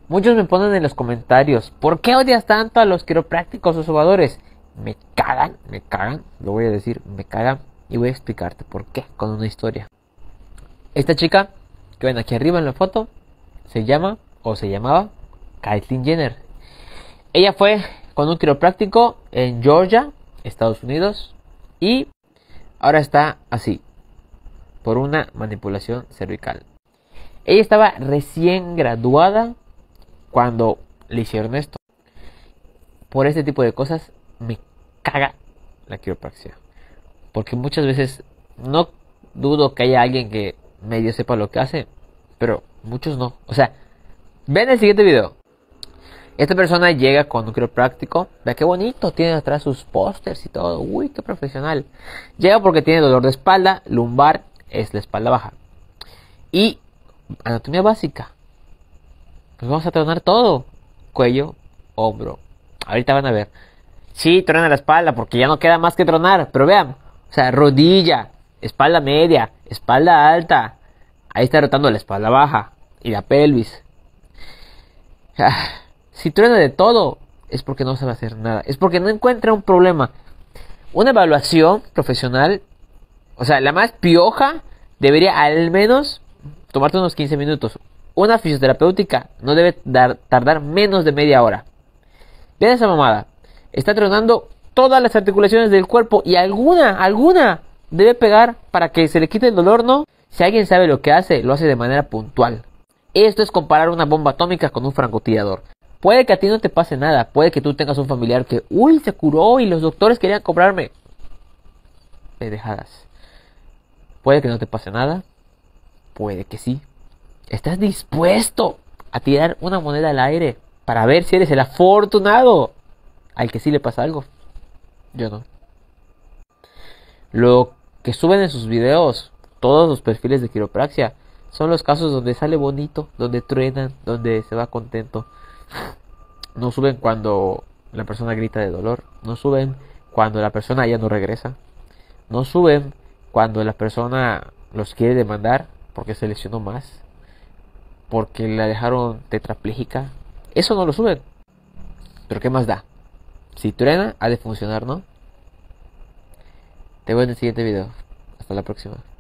Muchos me ponen en los comentarios, ¿por qué odias tanto a los quiroprácticos o sobadores? Me cagan, lo voy a decir, me cagan. Y voy a explicarte por qué, con una historia. Esta chica, que ven aquí arriba en la foto, se llama, o se llamaba, Caitlyn Jenner. Ella fue con un quiropráctico en Georgia, Estados Unidos, y ahora está así, por una manipulación cervical. Ella estaba recién graduada cuando le hicieron esto. Por este tipo de cosas me caga la quiropraxia. Porque muchas veces no dudo que haya alguien que medio sepa lo que hace, pero muchos no. O sea, ven el siguiente video. Esta persona llega con un quiropráctico. Vea qué bonito, tiene atrás sus pósters y todo. Uy, qué profesional. Llega porque tiene dolor de espalda, lumbar, es la espalda baja. Y anatomía básica. Pues vamos a tronar todo. Cuello, hombro. Ahorita van a ver. Sí, trona la espalda porque ya no queda más que tronar. Pero vean, o sea, rodilla, espalda media, espalda alta. Ahí está rotando la espalda baja y la pelvis. Si truena de todo, es porque no sabe hacer nada. Es porque no encuentra un problema. Una evaluación profesional, o sea, la más pioja, debería al menos tomarte unos 15 minutos. Una fisioterapéutica no debe tardar menos de media hora. Vean esa mamada. Está tronando todas las articulaciones del cuerpo y alguna debe pegar para que se le quite el dolor, ¿no? Si alguien sabe lo que hace, lo hace de manera puntual. Esto es comparar una bomba atómica con un francotirador. Puede que a ti no te pase nada, puede que tú tengas un familiar que, uy, se curó y los doctores querían cobrarme pendejadas. Puede que no te pase nada, puede que sí. ¿Estás dispuesto a tirar una moneda al aire para ver si eres el afortunado al que sí le pasa algo? Yo no. Lo que suben en sus videos, todos los perfiles de quiropraxia, son los casos donde sale bonito, donde truenan, donde se va contento. No suben cuando la persona grita de dolor. No suben cuando la persona ya no regresa. No suben cuando la persona los quiere demandar porque se lesionó más, porque la dejaron tetrapléjica. Eso no lo suben. Pero ¿qué más da? Si truena, ha de funcionar, ¿no? Te veo en el siguiente video. Hasta la próxima.